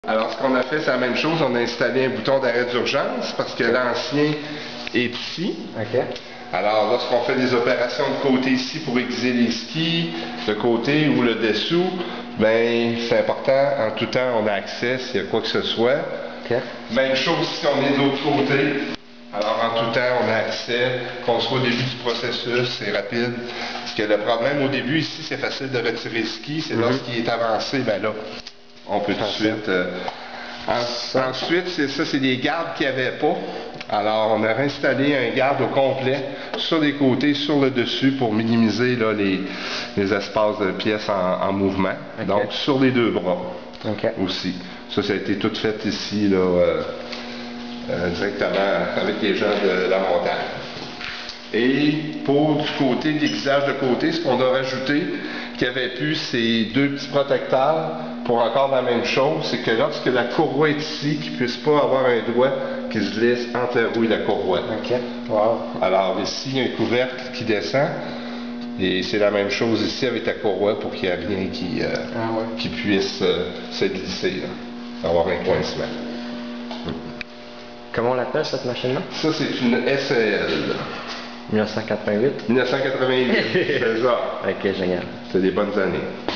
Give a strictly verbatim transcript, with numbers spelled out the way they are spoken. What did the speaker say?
Alors, ce qu'on a fait, c'est la même chose. On a installé un bouton d'arrêt d'urgence parce que l'ancien est ici. OK. Alors, lorsqu'on fait des opérations de côté ici pour aiguiser les skis, de côté ou le dessous, ben c'est important. En tout temps, on a accès s'il y a quoi que ce soit. OK. Même chose si on est de l'autre côté. Alors, en tout temps, on a accès, qu'on soit au début du processus, c'est rapide. Parce que le problème au début, ici, c'est facile de retirer le ski. C'est mm-hmm. lorsqu'il est avancé, ben là, on peut tout de suite... Euh, en, ensuite, c'est ça, c'est des gardes qu'il n'y avait pas. Alors, on a réinstallé un garde au complet sur les côtés, sur le dessus, pour minimiser là, les, les espaces de pièces en, en mouvement. Okay. Donc, sur les deux bras okay. aussi. Ça, ça a été tout fait ici, là, euh, euh, directement avec les gens de la montagne. Et pour du côté, l'aiguisage de côté, ce qu'on a rajouté, qu'il n'y avait plus, c'est deux petits protecteurs pour encore la même chose, c'est que lorsque la courroie est ici, qu'il ne puisse pas avoir un doigt qui se laisse enterrouiller la courroie. OK. Wow. Alors ici, il y a un couvercle qui descend, et c'est la même chose ici avec la courroie pour qu'il n'y ait rien qui, euh, ah ouais. qui puisse euh, se glisser, là, avoir un coincement. Comment on l'appelle cette machine-là? Ça, c'est une S E L. mille neuf cent quatre-vingt-huit? mille neuf cent quatre-vingt-huit, c'est ça. Ok, génial. C'est des bonnes années.